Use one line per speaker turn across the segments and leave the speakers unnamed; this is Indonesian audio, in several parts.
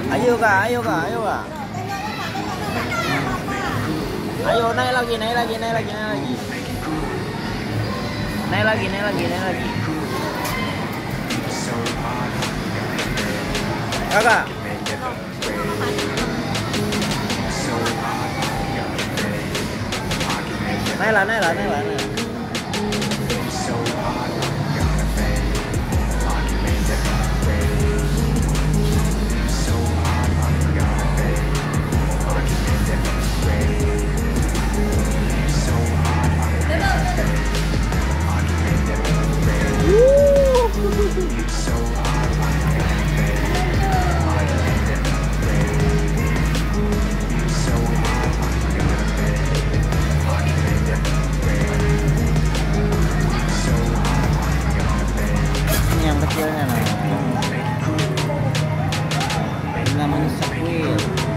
Ayo kak, ayo kak, ayo kak. Ayo naik lagi, naik lagi, naik lagi, naik lagi. Naik lagi, naik lagi, naik lagi. Kakak. Naiklah, naiklah, naiklah, naiklah. Yang kecilnya nah. Ini namanya Sakwil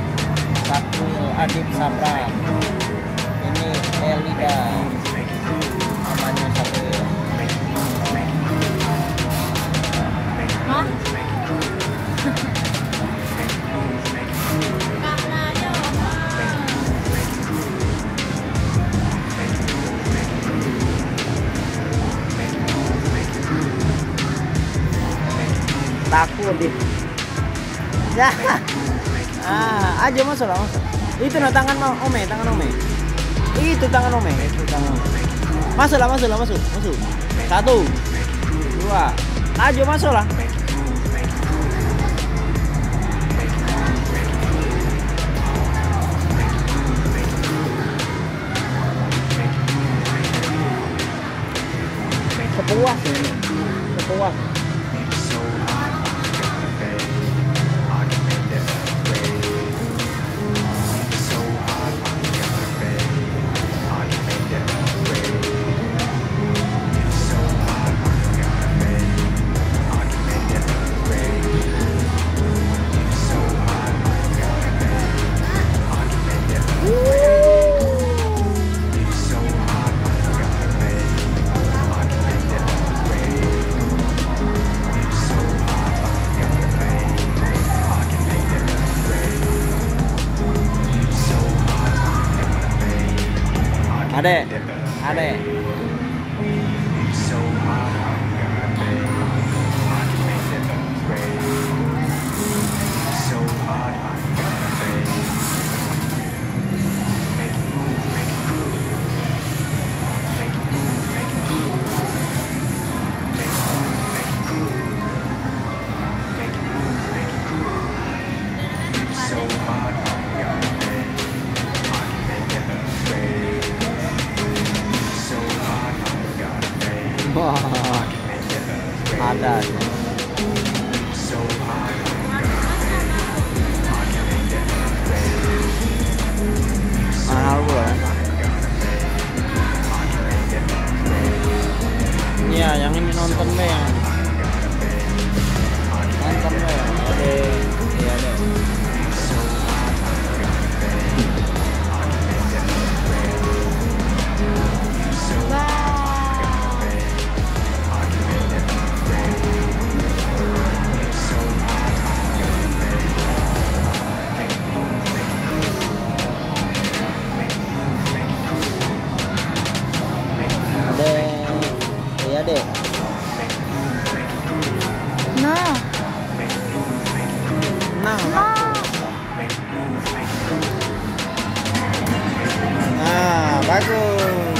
Adib Sabra. Ini Elida namanya Sakwil.
Hah?
Takut deh. Ya. Aja masuk lah, masuk. Itu nah tangan Ome, tangan Ome. Itu tangan Ome, itu tangan Ome. Masuk lah, masuk lah, masuk, masuk. 1, 2. Aja masuk lah. Sepuas ini. Sepuas. Adek, adek. Wah, ada. Mahal pula. Iya, yang ini nonton be ya. Nonton be. Ada, iya ada. Iya deh.
Nah.
Nah.
Nah.
Nah, bagus.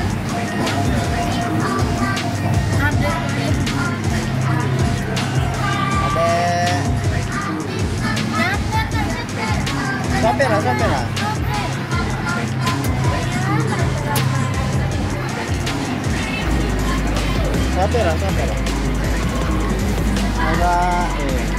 Ada.
Ada. Sampai lah, sampai lah. Sampai lah, sampai lah. Ada.